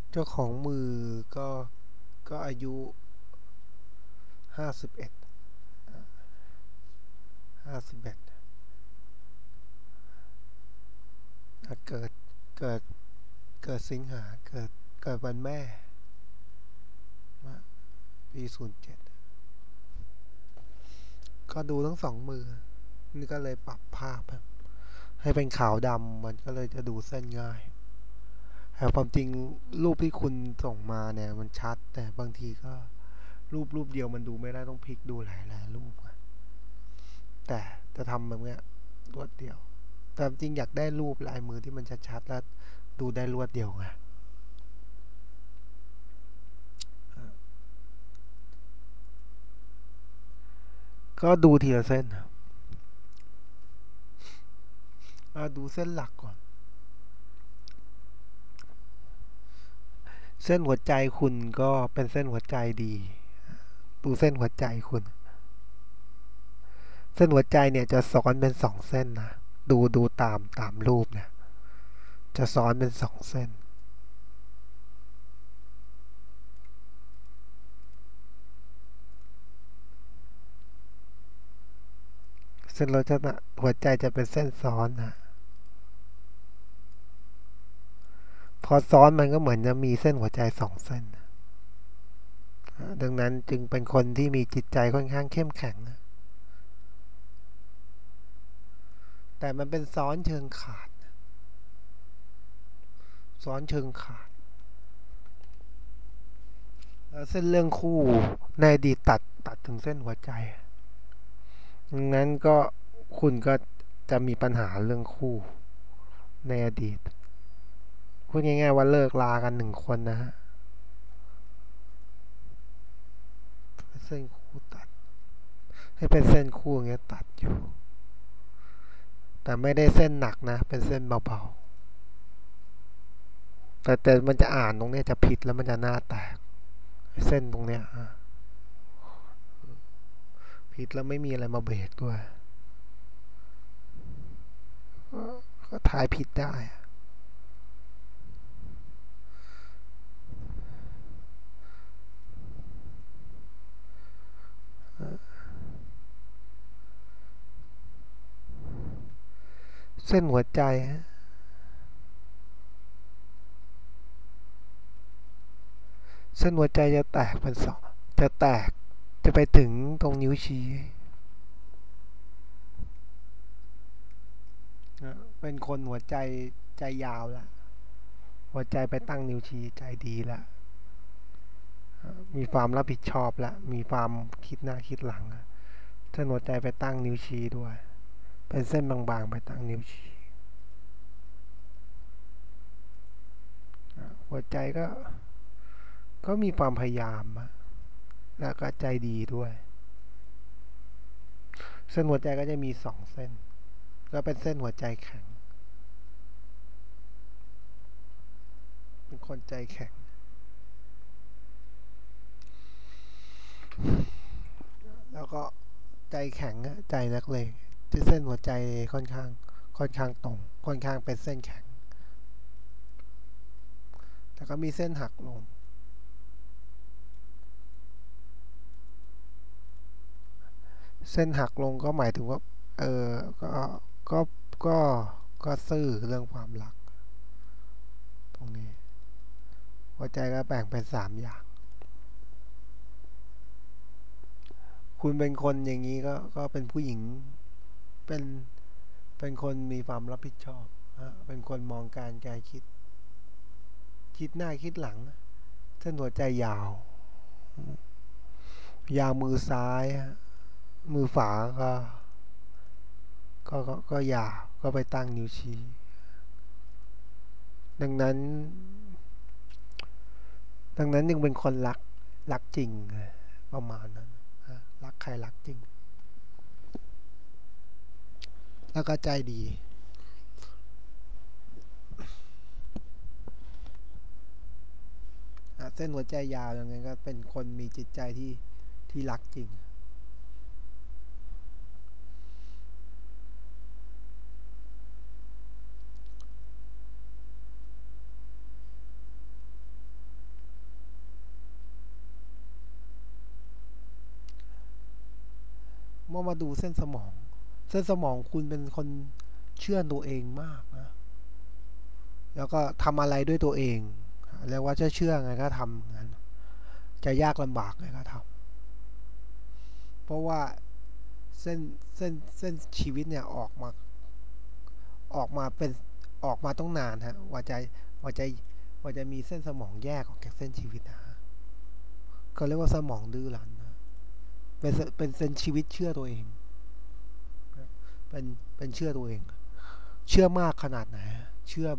เจ้าของมือก็อายุ5151เกิดเกิดสิงหาเกิดวันแม่ปี07ก็ดูทั้งสองมือนี่ก็เลยปรับภาพให้เป็นขาวดำมันก็เลยจะดูเส้นง่ายแต่ความจริงรูปที่คุณส่งมาเนี่ยมันชัดแต่บางทีก็รูปเดียวมันดูไม่ได้ต้องพลิกดูหลายรูปแต่จะทำแบบเนี้ยรวดเดียวแต่จริงอยากได้รูปลายมือที่มันชัดๆแล้วดูได้รวดเดียวไงก็ดูทีละเส้นดูเส้นหลักก่อนเส้นหัวใจคุณก็เป็นเส้นหัวใจดีดูเส้นหัวใจคุณเส้นหัวใจเนี่ยจะซ้อนเป็น2 เส้นนะดูตามรูปเนี่ยจะซ้อนเป็น2 เส้นเส้นเราจะหัวใจจะเป็นเส้นซ้อนนะพอซ้อนมันก็เหมือนจะมีเส้นหัวใจ2 เส้นดังนั้นจึงเป็นคนที่มีจิตใจค่อนข้างเข้มแข็งแต่มันเป็นซ้อนเชิงขาดซ้อนเชิงขาดแล้วเส้นเรื่องคู่ในอดีตตัดถึงเส้นหัวใจดังนั้นก็คุณก็จะมีปัญหาเรื่องคู่ในอดีตพูดง่ายๆว่าเลิกลากัน1 คนนะฮะเส้นคู่ตัดให้เป็นเส้นคู่อย่างเงี้ยตัดอยู่แต่ไม่ได้เส้นหนักนะเป็นเส้นเบาๆแต่มันจะอ่านตรงนี้จะผิดแล้วมันจะหน้าแตกเส้นตรงเนี้ยผิดแล้วไม่มีอะไรมาเบรกด้วยก็ทายผิดได้เส้นหัวใจเส้นหัวใจจะแตกเป็น2จะแตกจะไปถึงตรงนิ้วชี้เป็นคนหัวใจยาวละหัวใจไปตั้งนิ้วชี้ใจดีละมีความรับผิดชอบละมีความคิดหน้าคิดหลังเส้นหัวใจไปตั้งนิ้วชี้ด้วยเป็นเส้นบางๆไปตั้งนิ้วชี้หัวใจก็มีความพยายามแล้วก็ใจดีด้วยเส้นหัวใจก็จะมี2 เส้นก็เป็นเส้นหัวใจแข็งเป็นคนใจแข็งแล้วก็ใจแข็งใจนักเลงที่เส้นหัวใจค่อนข้างตรงค่อนข้างเป็นเส้นแข็งแต่ก็มีเส้นหักลงเส้นหักลงก็หมายถึงว่าเออก็ก็ก็ซื่อเรื่องความรักตรงนี้หัวใจก็แบ่งเป็น3 อย่างคุณเป็นคนอย่างนี้ก็เป็นผู้หญิงเป็นเป็นคนมีความรับผิดชอบเป็นคนมองการคิดหน้าคิดหลังเส้นหัวใจยาวมือซ้ายมือฝาก็ยาวก็ไปตั้งนิ้วชี้ดังนั้นยังเป็นคนรักจริงประมาณนั้นรักใครรักจริงแล้วก็ใจดีเส้นหัวใจยาวอย่างนี้ก็เป็นคนมีจิตใจที่รักจริงเมื่อมาดูเส้นสมองคุณเป็นคนเชื่อตัวเองมากนะแล้วก็ทำอะไรด้วยตัวเองเรียกว่าจะเชื่อไงก็ทำงั้นจะยากลำบากไงก็ทำเพราะว่าเส้นเส้นชีวิตเนี่ยออกมาเป็นออกมาต้องนานฮะว่าจะมีเส้นสมองแยกออกจากเส้นชีวิตนะเขาเรียกว่าสมองดื้อรั้นนะเป็นเส้นชีวิตเชื่อตัวเองเป็นเชื่อตัวเองเชื่อมากขนาดไหนเชื่อ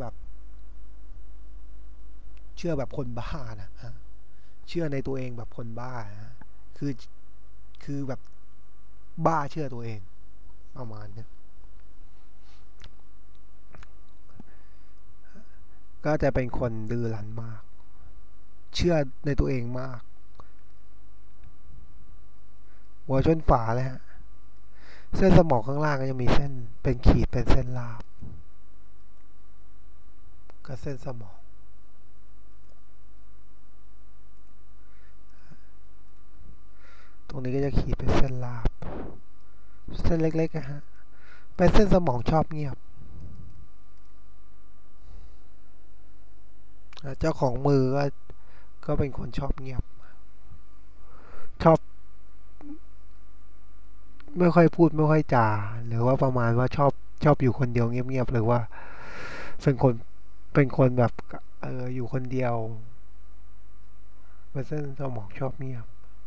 แบบคนบ้านะฮะเชื่อในตัวเองแบบคนบ้านะคือแบบบ้าเชื่อตัวเองประมาณนี้ก็จะเป็นคนดื้อรั้นมากเชื่อในตัวเองมากหัวชนฝาเลยฮะเส้นสมองข้างล่างก็จะมีเส้นเป็นขีดเป็นเส้นราบก็เส้นสมองตรงนี้ก็จะขีดเป็นเส้นราบเส้นเล็กๆนะฮะเป็นเส้นสมองชอบเงียบเจ้าของมือก็เป็นคนชอบเงียบชอบไม่ค่อยพูดไม่ค่อยจาหรือว่าประมาณว่าชอบอยู่คนเดียวเงียบๆหรือว่าเป็นคนแบบอยู่คนเดียวเป็นเส้นสมองชอบเงียบ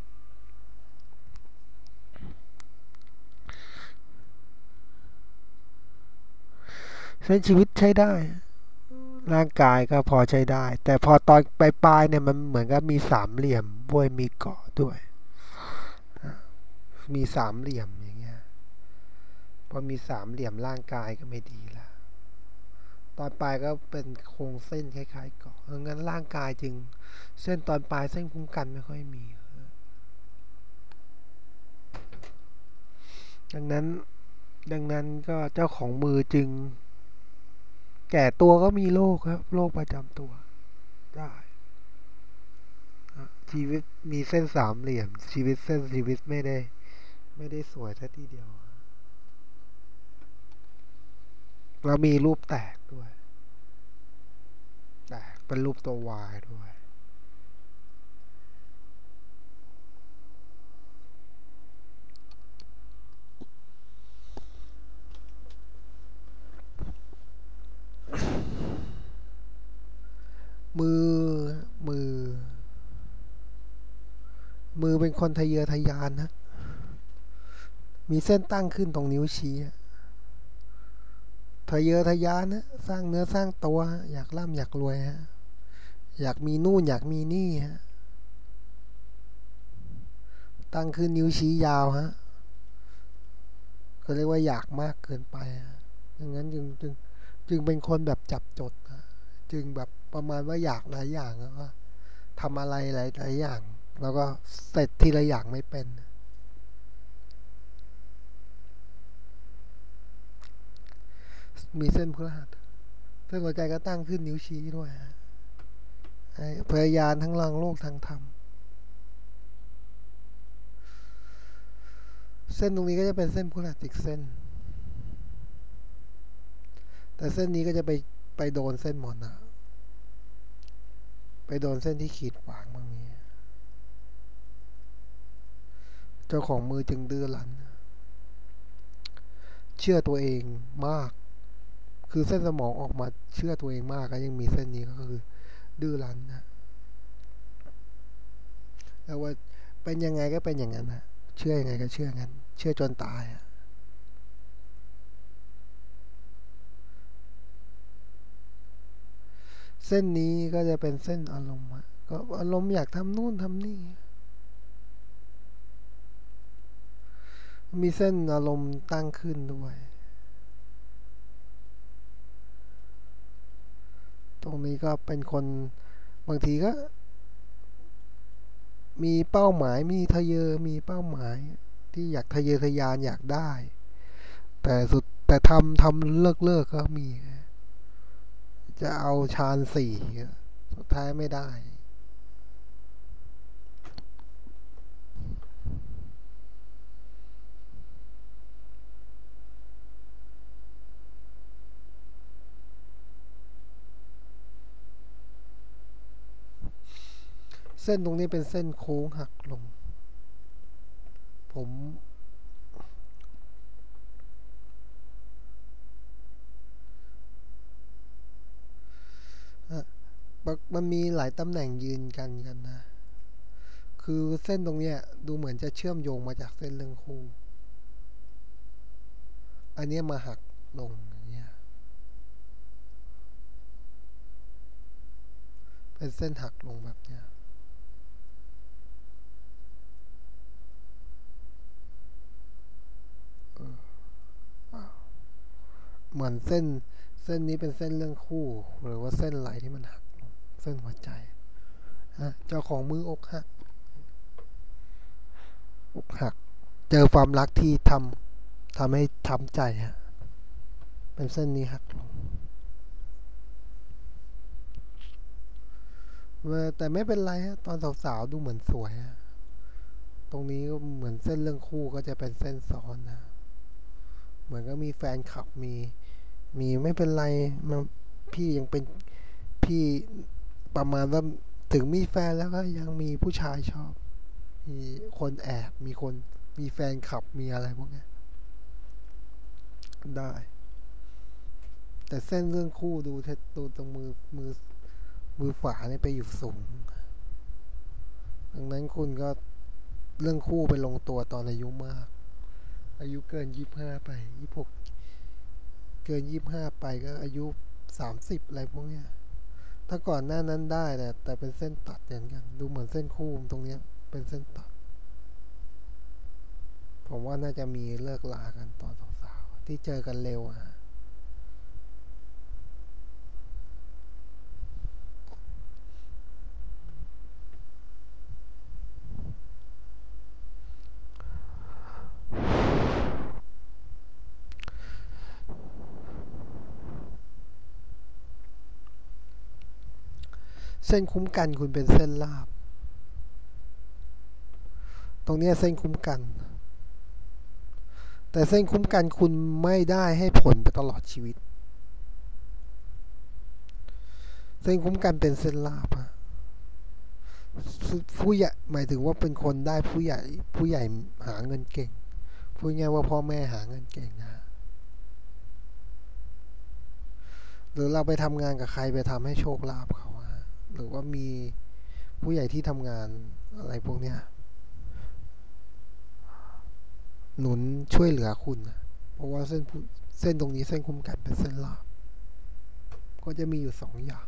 เส้นชีวิตใช้ได้ร่างกายก็พอใช้ได้แต่พอตอนปลายเนี่ยมันเหมือนกับมีสามเหลี่ยมด้วยมีเกาะด้วยมีสามเหลี่ยมอย่างเงี้ยพอมีสามเหลี่ยมร่างกายก็ไม่ดีละตอนปลายก็เป็นโครงเส้นคล้ายๆเกาะดังนั้นร่างกายจึงเส้นตอนปลายเส้นคุ้มกันไม่ค่อยมีดังนั้นก็เจ้าของมือจึงแก่ตัวก็มีโรคครับโรคประจำตัวได้ชีวิตมีเส้นสามเหลี่ยมชีวิตไม่ได้สวยแค่ทีเดียวแล้วมีรูปแตกด้วยแตกเป็นรูปตัววายด้วยมือมือมือเป็นคนทะเยอทะยานนะมีเส้นตั้งขึ้นตรงนิ้วชี้ทะเยอทะยานนะสร้างเนื้อสร้างตัวอยากร่ำอยากรวยฮะอยากมีนู่นอยากมีนี่ฮะตั้งขึ้นนิ้วชี้ยาวฮะก็เรียกว่าอยากมากเกินไปดังนั้นจึงเป็นคนแบบจับจดจึงแบบประมาณว่าอยากหลายอย่างแล้วก็ทำอะไรหลายอย่างแล้วก็เสร็จทีละอย่างไม่เป็นมีเส้นพฤหัสเส้นหัวใจก็ตั้งขึ้นนิ้วชี้ด้วยพยายามทั้งรังโลกทางธรรมเส้นตรงนี้ก็จะเป็นเส้นพฤหัสอีกเส้นแต่เส้นนี้ก็จะไปโดนเส้นหมอนนะไปโดนเส้นที่ขีดขวางบางนี้เจ้าของมือจึงดื้อรั้นเชื่อตัวเองมากคือเส้นสมองออกมาเชื่อตัวเองมากก็ยังมีเส้นนี้ก็คือดื้อรั้นนะแล้วว่าเป็นยังไงก็เป็นอย่างนั้นนะเชื่อยังไงก็เชื่องั้นเชื่อจนตายเส้นนี้ก็จะเป็นเส้นอารมณ์ก็อารมณ์อยากทำนู่นทำนี่มีเส้นอารมณ์ตั้งขึ้นด้วยตรงนี้ก็เป็นคนบางทีก็มีเป้าหมายมีทะเยอมีเป้าหมายที่อยากทะเยอทะยานอยากได้แต่ทำเลิกก็มีจะเอาฌานสี่สุดท้ายไม่ได้เส้นตรงนี้เป็นเส้นโค้งหักลงผมมันมีหลายตำแหน่งยืนกันนะคือเส้นตรงเนี้ยดูเหมือนจะเชื่อมโยงมาจากเส้นเรื่องคู่อันนี้มาหักลงอย่างเงี้ยเป็นเส้นหักลงแบบเนี้ยเหมือนเส้นนี้เป็นเส้นเรื่องคู่หรือว่าเส้นไหลที่มันหักลงเส้นหัวใจเจ้าของมืออกหักเจอความรักที่ทำให้ช้ำใจเป็นเส้นนี้หักลงแต่ไม่เป็นไรตอนสาวๆดูเหมือนสวยตรงนี้ก็เหมือนเส้นเรื่องคู่ก็จะเป็นเส้นซ้อนนะเหมือนก็มีแฟนคลับมีไม่เป็นไรมันพี่ยังเป็นพี่ประมาณว่าถึงมีแฟนแล้วก็ยังมีผู้ชายชอบมีคนแอบมีแฟนคลับมีอะไรพวกนี้ได้แต่เส้นเรื่องคู่ดูตรงมือฝาเนี่ยไปอยู่สูงดังนั้นคุณก็เรื่องคู่ไปลงตัวตอนอายุมากอายุเกิน25ไป26เกิน25ไปก็อายุ30อะไรพวกเนี้ยถ้าก่อนหน้านั้นได้แต่เป็นเส้นตัดเหมือนกันดูเหมือนเส้นคู่ตรงเนี้ยเป็นเส้นตัดผมว่าน่าจะมีเลิกลากันตอนสาวๆที่เจอกันเร็วเส้นคุ้มกันคุณเป็นเส้นราบตรงนี้เส้นคุ้มกันแต่เส้นคุ้มกันคุณไม่ได้ให้ผลไปตลอดชีวิตเส้นคุ้มกันเป็นเส้นราบผู้ใหญ่หมายถึงว่าเป็นคนได้ผู้ใหญ่หาเงินเก่งพูดง่ายว่าพ่อแม่หาเงินเก่งหรือเราไปทำงานกับใครไปทำให้โชคลาภเขาหรือว่ามีผู้ใหญ่ที่ทำงานอะไรพวกเนี้ยหนุนช่วยเหลือคุณเพราะว่าเส้นตรงนี้เส้นคุ้มกันเป็นเส้นราบก็จะมีอยู่2 อย่าง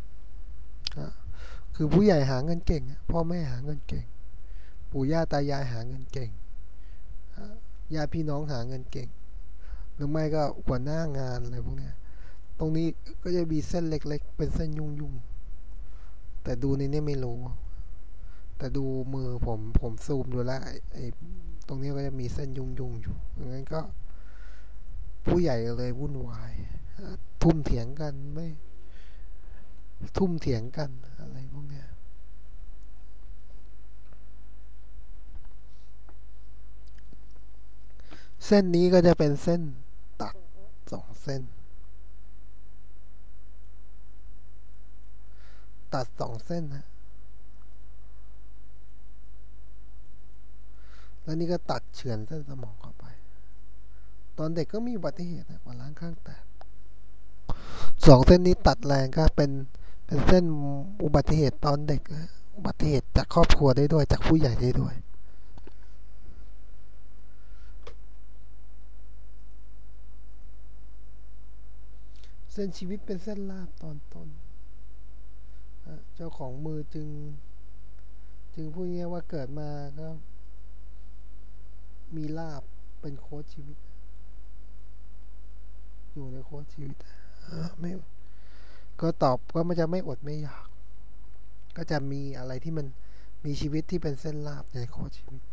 คือผู้ใหญ่หาเงินเก่งพ่อแม่หาเงินเก่งปู่ย่าตายายหาเงินเก่งญาติพี่น้องหาเงินเก่งหรือไม่ก็หัวหน้างานอะไรพวกเนี้ยตรงนี้ก็จะมีเส้นเล็กๆเป็นเส้นยุ่งๆแต่ดูในนี้ไม่รู้แต่ดูมือผมซูมดูแล้วไอ้ตรงนี้ก็จะมีเส้นยุ่งๆอยู่งั้นก็ผู้ใหญ่เลยวุ่นวายทุ่มเถียงกันไม่ทุ่มเถียงกันอะไรพวกเนี้ยเส้นนี้ก็จะเป็นเส้นตัด2 เส้นตัด2 เส้นแล้วนี่ก็ตัดเฉือนเส้นสมองเข้าไปตอนเด็กก็มีอุบัติเหตุว่าล้างข้างแตก2 เส้นนี้ตัดแรงก็เป็นเส้นอุบัติเหตุตอนเด็กอุบัติเหตุจากครอบครัวได้ด้วยจากผู้ใหญ่ได้ด้วยเส้นชีวิตเป็นเส้นราบตอนต้นเจ้าของมือจึงพูดง่ายว่าเกิดมาก็มีลาบเป็นโค้ชชีวิตอยู่ในโค้ชชีวิตไม่ก็ตอบก็มันจะไม่อดไม่อยากก็จะมีอะไรที่มันมีชีวิตที่เป็นเส้นลาบในโค้ชชีวิต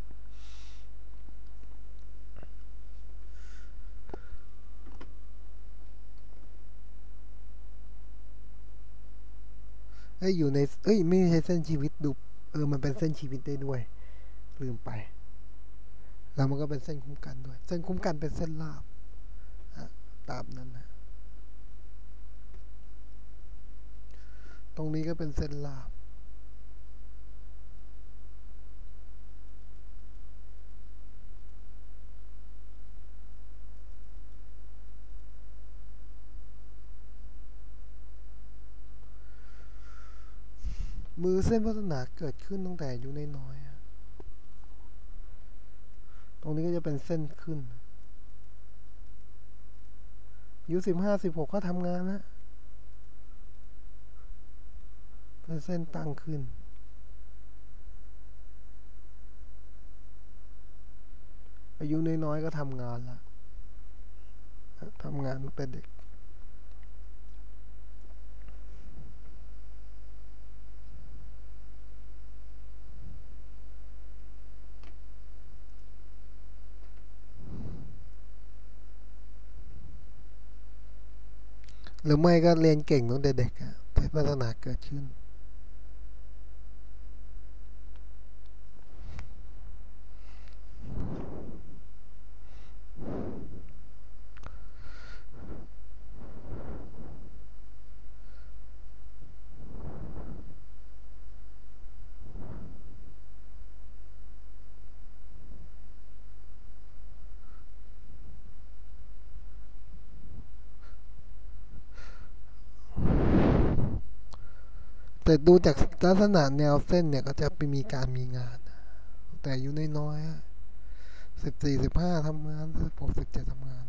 อยู่ในไม่ใช่เส้นชีวิตดูมันเป็นเส้นชีวิตได้ด้วยลืมไปแล้วมันก็เป็นเส้นคุ้มกันด้วยเส้นคุ้มกันเป็นเส้นราบตามนั้นตรงนี้ก็เป็นเส้นราบมือเส้นวาสนาเกิดขึ้นตั้งแต่อายุน้อยๆตรงนี้ก็จะเป็นเส้นขึ้นอายุ15-16ก็ทำงานนะเป็นเส้นตั้งขึ้นอายุน้อยๆก็ทำงานละทำงานตั้งแต่เด็กหรือไม่ก็เรียนเก่งตั้งแต่เด็กอะเส้นวาสนาเกิดขึ้นแต่ดูจากลักษณะแนวเส้นเนี่ยก็จะมีการมีงานแต่อายุน้อยๆ14-15ทำงาน16-17ทำงาน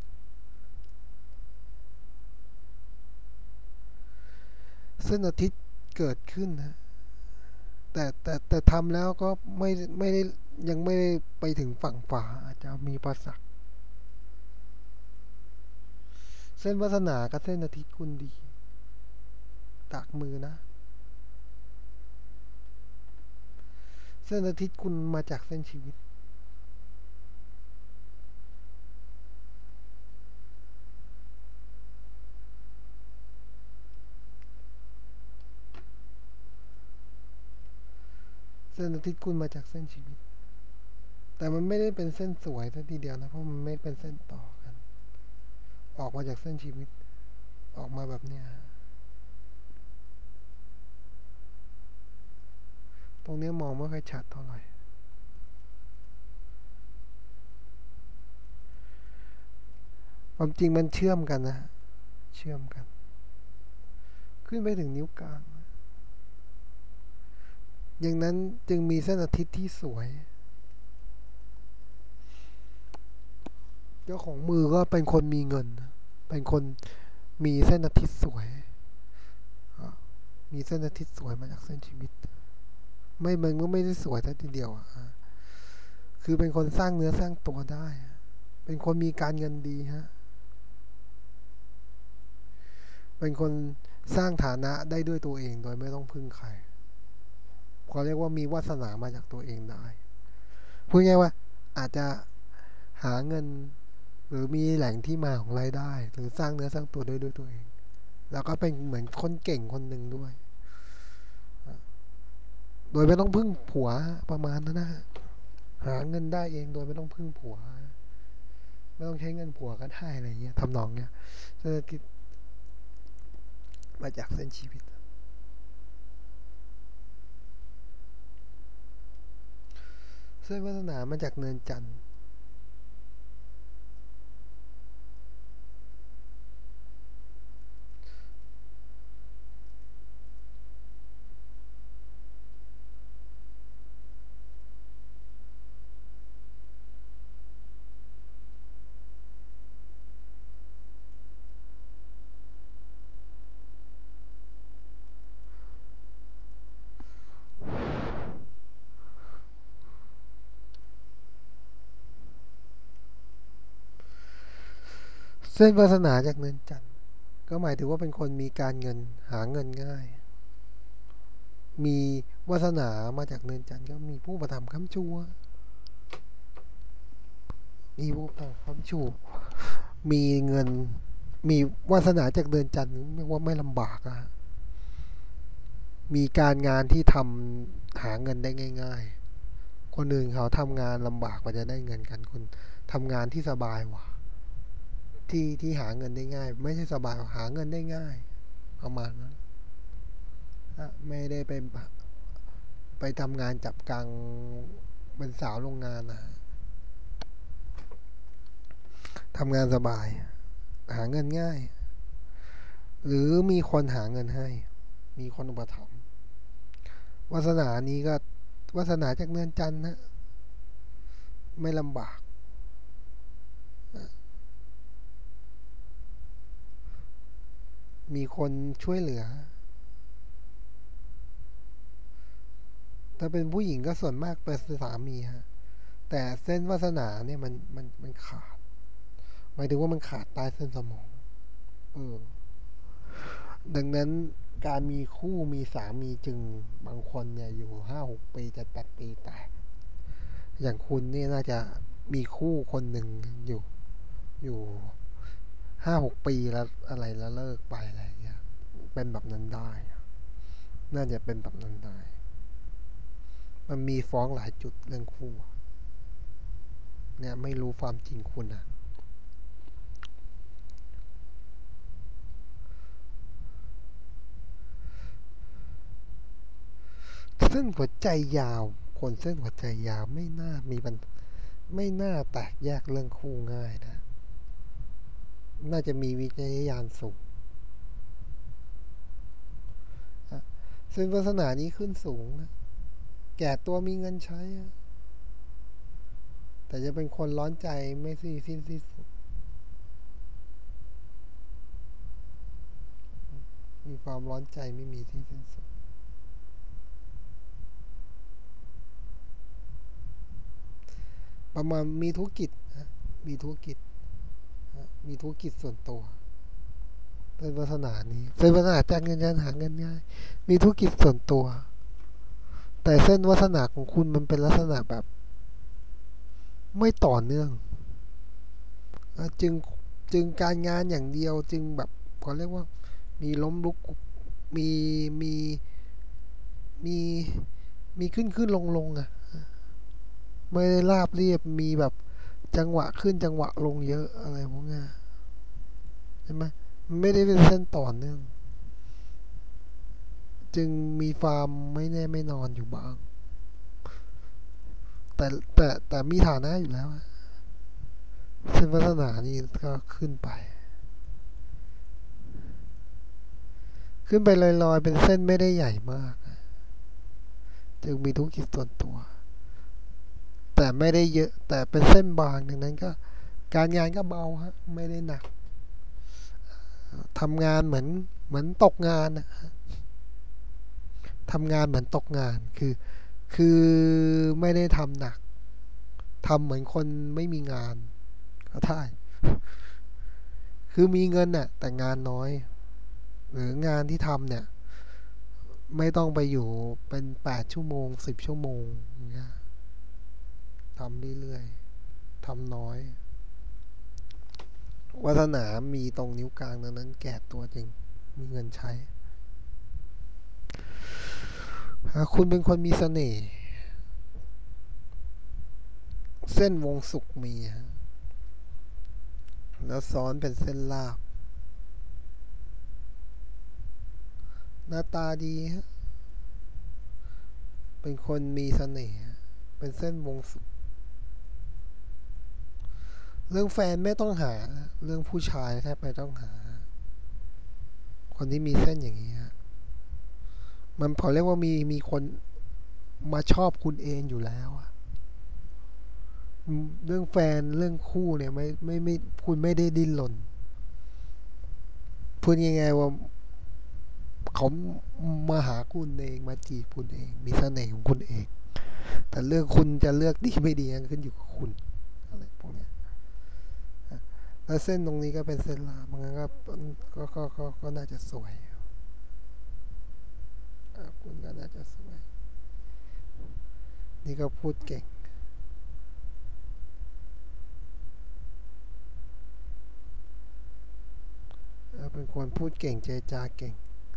เส้นอาทิตย์เกิดขึ้นนะแต่ทำแล้วก็ไม่ได้ยังไม่ได้ไปถึงฝั่งฝาอาจจะมีประสักเส้นวาสนากับเส้นอาทิตย์คุณดีตักมือนะเส้นอาทิตย์คุณมาจากเส้นชีวิตเส้นอาทิตย์คุณมาจากเส้นชีวิตแต่มันไม่ได้เป็นเส้นสวยซะทีเดียวนะเพราะมันไม่เป็นเส้นต่อกันออกมาจากเส้นชีวิตออกมาแบบเนี้ยตรงนี้มองไม่ค่อยชัดเท่าไหร่ความจริงมันเชื่อมกันนะเชื่อมกันขึ้นไปถึงนิ้วกลางอย่างนั้นจึงมีเส้นอาทิตย์ที่สวยเจ้าของมือก็เป็นคนมีเงินเป็นคนมีเส้นอาทิตย์สวยมีเส้นอาทิตย์สวยมาจากเส้นชีวิตมันก็ไม่ได้สวยแต่ทีเดียวคือเป็นคนสร้างเนื้อสร้างตัวได้เป็นคนมีการเงินดีฮะเป็นคนสร้างฐานะได้ด้วยตัวเองโดยไม่ต้องพึ่งใครเขาเรียกว่ามีวาสนามาจากตัวเองได้พูดง่ายว่าอาจจะหาเงินหรือมีแหล่งที่มาของรายได้หรือสร้างเนื้อสร้างตัวด้วยตัวเองแล้วก็เป็นเหมือนคนเก่งคนหนึ่งด้วยโดยไม่ต้องพึ่งผัวประมาณนั้นนะหาเงินได้เองโดยไม่ต้องพึ่งผัวไม่ต้องใช้เงินผัวก็ได้อะไรเงี้ยทำนองเนี้ยเศรษฐกิจมาจากเส้นชีวิตเส้นวาสนามาจากเนินจันทร์เส้นวาสนาจากเนินจันทร์ก็หมายถึงว่าเป็นคนมีการเงินหาเงินง่ายมีวาสนามาจากเนินจันทร์ก็มีผู้ประทำค้ำชูมีผู้ประทำค้ำชูมีเงินมีวาสนาจากเนินจันทร์ไม่ว่าไม่ลำบากมีการงานที่ทำหาเงินได้ง่ายๆคนอื่นเขาทำงานลำบากกว่าจะได้เงินกันคนทำงานที่สบายกว่าที่หาเงินได้ง่ายไม่ใช่สบายหาเงินได้ง่ายประมาณนั้นไม่ได้ไปทำงานจับกังเป็นสาวโรงงานนะทำงานสบายหาเงินง่ายหรือมีคนหาเงินให้มีคนอุปถัมภ์วาสนานี้ก็วาสนาจากเนินจันทร์นะไม่ลำบากมีคนช่วยเหลือถ้าเป็นผู้หญิงก็ส่วนมากเป็นสามีฮะแต่เส้นวาสนาเนี่ยมันขาดหมายถึงว่ามันขาดใต้เส้นสมองเออดังนั้นการมีคู่มีสามีจึงบางคนเนี่ยอยู่5-6 ปี7-8 ปีแต่อย่างคุณนี่น่าจะมีคู่คนหนึ่งอยู่5-6 ปีแล้วอะไรแล้วเลิกไปอะไรอย่างเงี้ยเป็นแบบนั้นได้น่าจะเป็นแบบนั้นได้มันมีฟ้องหลายจุดเรื่องคู่เนี่ยไม่รู้ความจริงคุณอะเส้นหัวใจยาวคนเส้นหัวใจยาวไม่น่ามีปัญไม่น่าแตกแยกเรื่องคู่ง่ายนะน่าจะมีวิจารณญาณสูงเส้นวาสนานี้ขึ้นสูงนะแก่ตัวมีเงินใช้แต่จะเป็นคนร้อนใจไม่สิ้นสุดมีความร้อนใจไม่มีที่สิ้นสุดประมาณมีธุรกิจมีธุรกิจมีธุรกิจส่วนตัวเป็นวาสนานี้เป็นวาสนาจากเงินหาเงินง่ายมีธุรกิจส่วนตัวแต่เส้นวาสนาของคุณมันเป็นลักษณะแบบไม่ต่อเนื่องจึงการงานอย่างเดียวจึงแบบเขาเรียกว่ามีล้มลุกมีมีมีมีขึ้นลงไม่ได้ราบเรียบมีแบบจังหวะขึ้นจังหวะลงเยอะอะไรพวกนี้ใช่ไหมไม่ได้เป็นเส้นต่อเนื่องจึงมีความไม่แน่ไม่นอนอยู่บ้างแต่แต่มีฐานะอยู่แล้วเส้นวัฒนานี่ก็ขึ้นไปลอยๆเป็นเส้นไม่ได้ใหญ่มากจึงมีธุรกิจส่วนตัวแต่ไม่ได้เยอะแต่เป็นเส้นบางดังนั้นก็การงานก็เบาฮะไม่ได้หนักทำงานเหมือนตกงานทำงานเหมือนตกงานคือไม่ได้ทำหนักทำเหมือนคนไม่มีงานก็ได้คือมีเงินน่ะแต่งานน้อยหรืองานที่ทำเนี่ยไม่ต้องไปอยู่เป็น8 ชั่วโมง10 ชั่วโมงอย่างเงี้ยทำเรื่อยๆทำน้อยวาสนามีตรงนิ้วกลางนั้นแก่ตัวจริงมีเงินใช้คุณเป็นคนมีเสน่ห์เส้นวงสุกมีแล้วซ้อนเป็นเส้นลาบหน้าตาดีเป็นคนมีเสน่ห์เป็นเส้นวงสุกเรื่องแฟนไม่ต้องหาเรื่องผู้ชายแทบไม่ต้องหาคนที่มีเส้นอย่างนี้มันพอเรียกว่ามีคนมาชอบคุณเองอยู่แล้วเรื่องแฟนเรื่องคู่เนี่ยไม่คุณไม่ได้ดิ้นรนพูดยังไงว่าเขามาหาคุณเองมาจีบคุณเองมีเสน่ห์ของคุณเองแต่เรื่องคุณจะเลือกดีไม่ดีขึ้นอยู่กับคุณอะไรพวกนี้แล้วเส้นตรงนี้ก็เป็นเส้นลาบมันก็น่าจะสวยคุณก็น่าจะสวยนี่ก็พูดเก่งเป็นคนพูดเก่งเจรจาเก่ง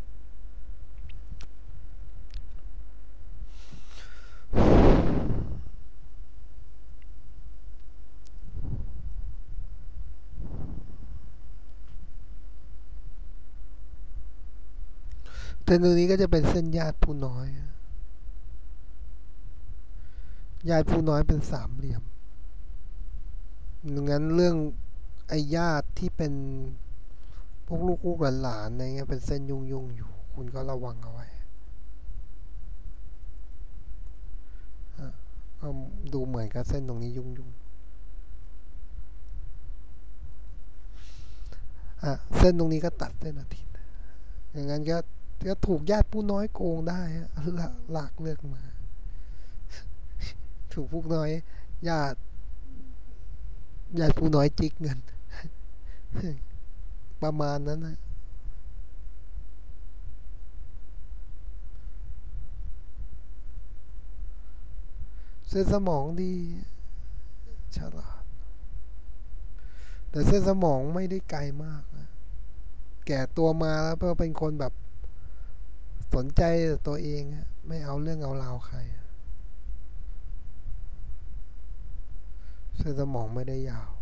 แต่ตรงนี้ก็จะเป็นเส้นญาติผู้น้อยญาติผู้น้อยเป็นสามเหลี่ยมงั้นเรื่องไอ้ญาติที่เป็นพวกลูกหลานอะไรเงี้ยเป็นเส้นยุ่งอยู่คุณก็ระวังเอาไว้ดูเหมือนกับเส้นตรงนี้ยุ่งเส้นตรงนี้ก็ตัดเส้นอาทิตย์อย่างนั้นก็ถูกญาติผู้น้อยโกงได้หลักเลือกมาถูกผู้น้อยญาติผู้น้อยจิกเงินประมาณนั้นนะเส้นสมองดีฉลาดแต่เส้นสมองไม่ได้ไกลมากนะแก่ตัวมาแล้วเพื่อเป็นคนแบบสนใจตัวเองไม่เอาเรื่องเอาราวใครเส้นสมองไม่ได้ยาว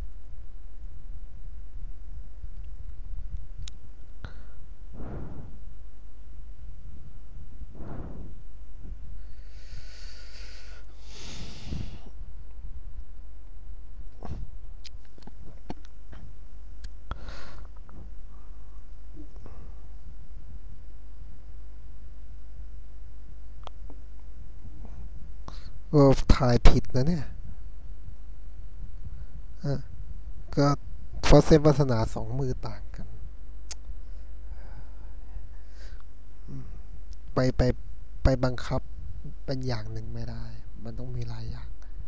ถ่ายผิดนะเนี่ยก็เพราะเส้นวาสนาสองมือต่างกันไปบังคับเป็นอย่างหนึ่งไม่ได้มันต้องมีหลายอย่าง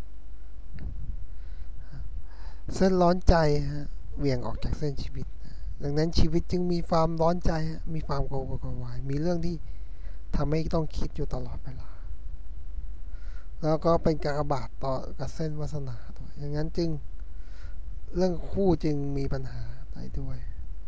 เส้นร้อนใจฮะเวียงออกจากเส้นชีวิตดังนั้นชีวิตจึงมีความร้อนใจมีความโกรธกวายมีเรื่องที่ทำให้ต้องคิดอยู่ตลอดเวลาแล้วก็เป็นกากบาทต่อกับเส้นวาสนาด้วยอย่างนั้นจึงเรื่องคู่จึงมีปัญหาได้ด้วย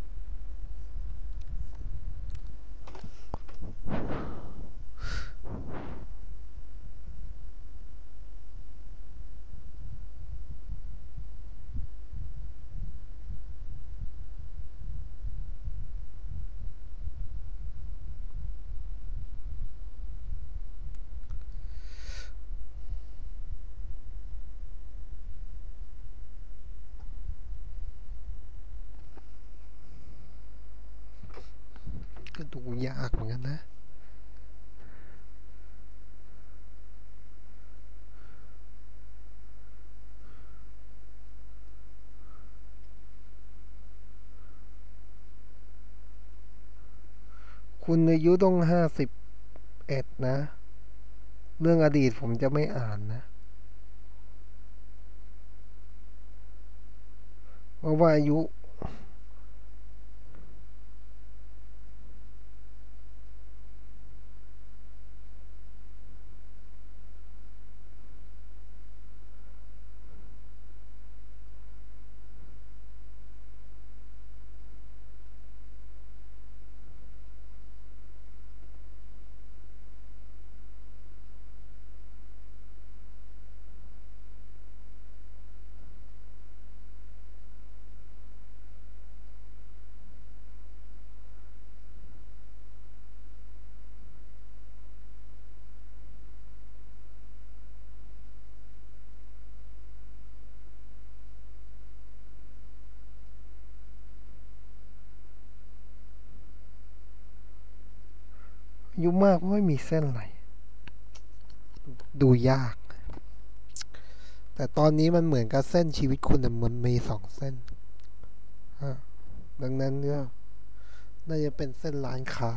ก็ดูยากเหมือนกันนะคุณอายุต้อง51นะเรื่องอดีตผมจะไม่อ่านนะเพราะว่าอายุมากไม่มีเส้นอะไรดูยากแต่ตอนนี้มันเหมือนกับเส้นชีวิตคุณมันมี2 เส้นดังนั้นก็น่าจะเป็นเส้นร้านค้า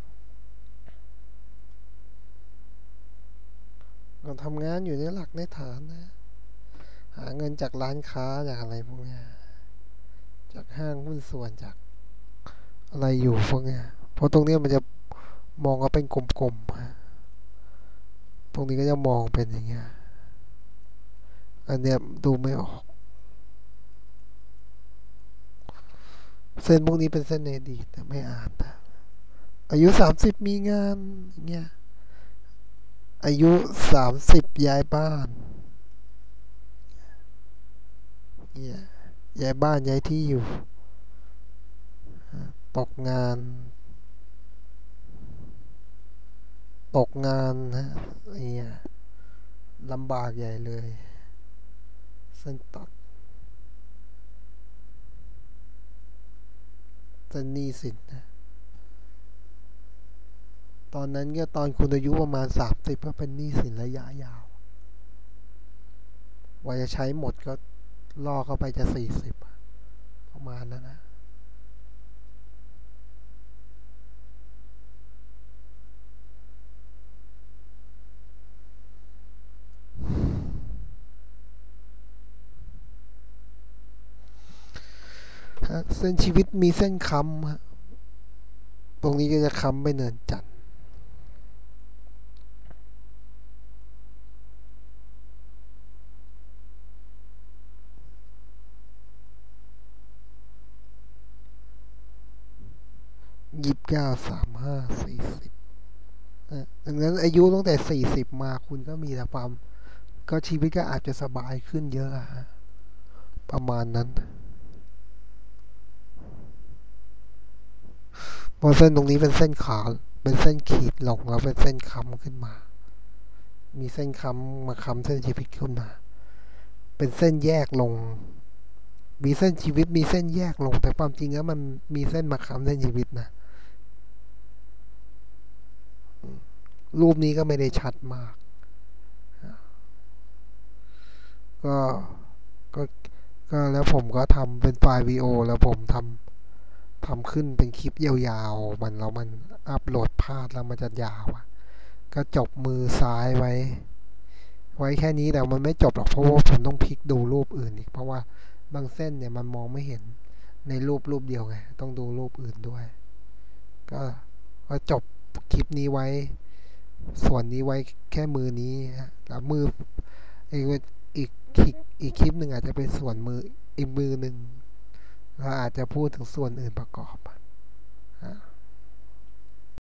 เราทำงานอยู่ในหลักในฐานนะหาเงินจากร้านค้าจากอะไรพวกนี้จากห้างหุ้นส่วนจากอะไรอยู่พวกนี้เพราะตรงนี้มันจะมองว่าเป็นกลมๆตรงนี้ก็จะมองเป็นอย่างเงี้ยอันเนี้ยดูไม่ออกเส้นพวกนี้เป็นเส้นในอดีตแต่ไม่อ่านนะอายุ30มีงานอย่างเงี้ยอายุ30ย้ายบ้านเนี่ยย้ายบ้านย้ายที่อยู่ตกงานนะเนี่ยลำบากใหญ่เลยเส้นตัดเส้นหนี้สินนะตอนนั้นก็ตอนคุณอายุประมาณ30ก็เป็นหนี้สินระยะยาวว่าจะใช้หมดก็ล่อเข้าไปจะ40ประมาณนั้นนะเส้นชีวิตมีเส้นค้ำตรงนี้ก็จะค้ำไปเนินจันทร์29 35 40ดังนั้นอายุตั้งแต่40มาคุณก็มีแต่ความก็ชีวิตก็อาจจะสบายขึ้นเยอะประมาณนั้นเพราะเส้นตรงนี้เป็นเส้นขาเป็นเส้นขีดลงแล้วเป็นเส้นค้ำขึ้นมามีเส้นค้ำมาค้ำเส้นชีวิตขึ้นมาเป็นเส้นแยกลงมีเส้นชีวิตมีเส้นแยกลงแต่ความจริงแล้วมันมีเส้นมาค้ำเส้นชีวิตนะรูปนี้ก็ไม่ได้ชัดมากก็ก็ก็แล้วผมก็ทำเป็นไฟล์วีดีโอแล้วผมทำขึ้นเป็นคลิปยาวๆมันแล้วมันอัปโหลดพลาดแล้วมันจะยาวก็จบมือซ้ายไว้แค่นี้แต่มันไม่จบหรอกเพราะว่าผมต้องพลิกดูรูปอื่นอีกเพราะว่าบางเส้นเนี่ยมันมองไม่เห็นในรูปเดียวไงต้องดูรูปอื่นด้วยก็จบคลิปนี้ไว้ส่วนนี้ไว้แค่มือนี้แล้วมืออีกอีกอีกคลิปหนึ่งอาจจะเป็นส่วนมืออีกมือหนึ่งเราอาจจะพูดถึงส่วนอื่นประกอบ